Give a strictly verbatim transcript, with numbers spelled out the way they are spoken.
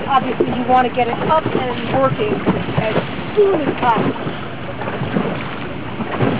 obviously you want to get it up and working as soon as possible.